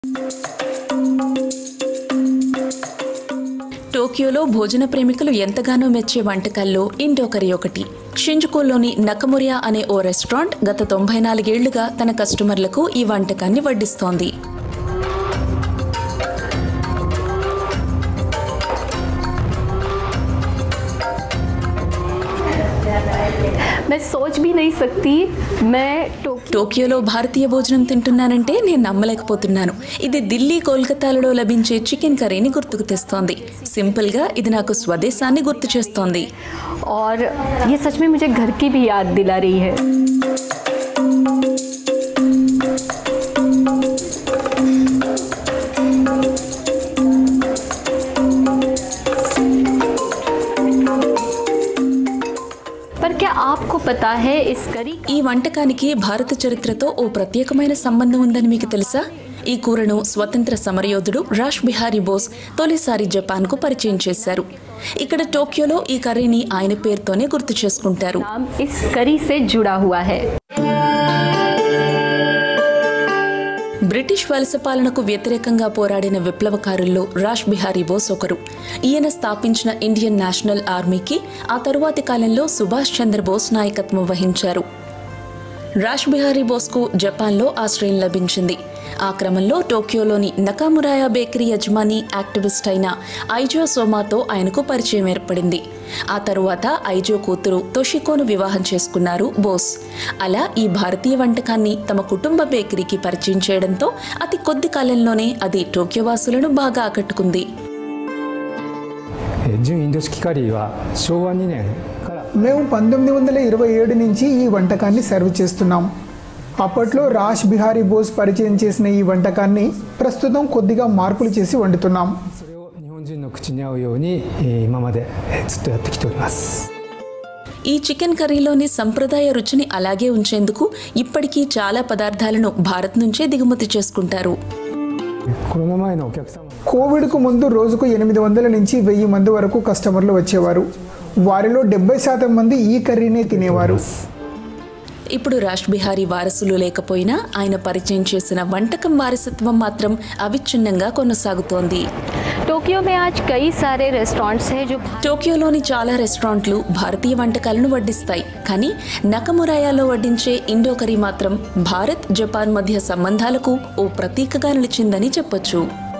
టోక్యోలో భోజన ప్రేమికులు ఎంతగానో మెచ్చే వంటకాల్లో ఇండో కర్రీ ఒకటి. షింజుకులోని నకమురియా అనే ఓ రెస్టారెంట్ గత 94 ఏళ్లుగా తన కస్టమర్లకు ఈ వంటకాన్ని వడ్డిస్తోంది. టోక్యోలో భారతీయ భోజనం తింటున్నానంటే నేను నమ్మలేకపోతున్నాను. ఇది ఢిల్లీ, కోల్కతాలలో లభించే చికెన్ కర్రీని గుర్తుకు తెస్తోంది. సింపుల్ గా ఇది నాకు స్వదేశాన్ని గుర్తు చేస్తోంది. और ये सच में मुझे घर की भी याद दिला रही है. पर क्या आपको पता है इस करी ఈ వంటకానికి భారత చరిత్రతో ఓ ప్రత్యేకమైన సంబంధం ఉందని మీకు తెలుసా? ఈ కూరను స్వతంత్ర సమరయోధుడు రాష్ బిహారీ బోస్ తొలిసారి జపాన్కు పరిచయం చేశారు. ఇక్కడ టోక్యోలో ఈ కర్రీని ఆయన పేరుతోనే గుర్తు చేసుకుంటారు. इस करी से जुड़ा हुआ है. బ్రిటిష్ వలస పాలనకు వ్యతిరేకంగా పోరాడిన విప్లవకారుల్లో రాష్ బిహారీ బోస్ ఒకరు. ఈయన స్థాపించిన ఇండియన్ నేషనల్ ఆర్మీకి ఆ తరువాతి కాలంలో సుభాష్ చంద్రబోస్ నాయకత్వం వహించారు. రాష్ బిహారీ బోస్కు జపాన్లో ఆశ్రయం లభించింది. ఆ క్రమంలో టోక్యోలోని నకామురాయా బేకరీ యజమాని, యాక్టివిస్ట్ అయిన ఐజో సోమాతో ఆయనకు పరిచయం ఏర్పడింది. ఆ తరువాత ఐజో కూతురు తోషికోను వివాహం చేసుకున్నారు బోస్. అలా ఈ భారతీయ వంటకాన్ని తమ కుటుంబ బేకరీకి పరిచయం చేయడంతో అతి కొద్ది కాలంలోనే అది టోక్యో వాసులను బాగా ఆకట్టుకుంది. మేము 1927 నుంచి ఈ వంటకాన్ని సర్వ్ చేస్తున్నాం. అప్పట్లో రాష్ బిహారీ బోస్ పరిచయం చేసిన ఈ వంటకాన్ని ప్రస్తుతం కొద్దిగా మార్పులు చేసి వండుతున్నాం. ఈ చికెన్ కర్రీలోని సంప్రదాయ రుచిని అలాగే ఉంచేందుకు ఇప్పటికీ చాలా పదార్థాలను భారత్ నుంచే దిగుమతి చేసుకుంటారు. కోవిడ్కు ముందు రోజుకు 800 నుంచి 1000 మంది వరకు కస్టమర్లు వచ్చేవారు. వారిలో 70% మంది ఈ కర్రీనే తినేవారు. ఇప్పుడు రాష్ బిహారీ వారసులు లేకపోయినా ఆయన పరిచయం చేసిన వంటకం వారసత్వం మాత్రం అవిచ్ఛిన్నంగా కొనసాగుతోంది. టోక్యోలోని చాలా రెస్టారెంట్లు భారతీయ వంటకాలను వడ్డిస్తాయి. కానీ నకమురాయాలో వడ్డించే ఇండో కర్రీ మాత్రం భారత్, జపాన్ మధ్య సంబంధాలకు ఓ ప్రతీకగా నిలిచిందని చెప్పొచ్చు.